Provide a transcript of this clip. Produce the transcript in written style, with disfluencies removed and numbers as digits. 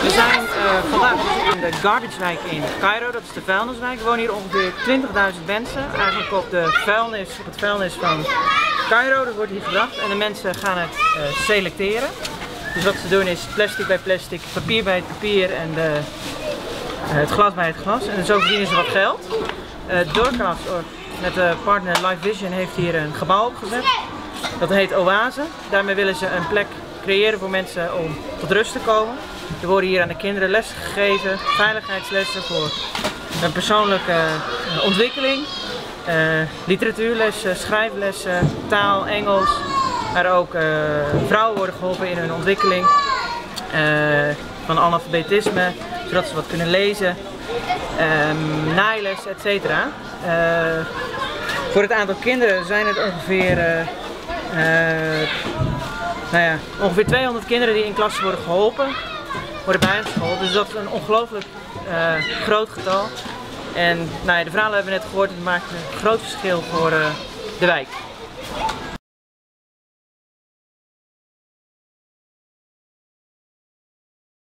We zijn vandaag in de Garbagewijk in Cairo, dat is de vuilniswijk. Er wonen hier ongeveer 20.000 mensen, eigenlijk op het vuilnis van Cairo. Dat wordt hier gebracht en de mensen gaan het selecteren. Dus wat ze doen is plastic bij plastic, papier bij het papier en het glas bij het glas. En zo verdienen ze wat geld. Doorcast met de partner Live Vision heeft hier een gebouw opgezet. Dat heet Oase. Daarmee willen ze een plek creëren voor mensen om tot rust te komen. Er worden hier aan de kinderen lessen gegeven, veiligheidslessen voor een persoonlijke ontwikkeling, literatuurlessen, schrijflessen, taal, Engels, maar ook vrouwen worden geholpen in hun ontwikkeling van analfabetisme, zodat ze wat kunnen lezen, naailes, etc. Voor het aantal kinderen zijn het ongeveer 200 kinderen die in klassen worden geholpen, worden bijgeschoold. Dus dat is een ongelooflijk groot getal. En de verhalen hebben we net gehoord en het maakt een groot verschil voor de wijk.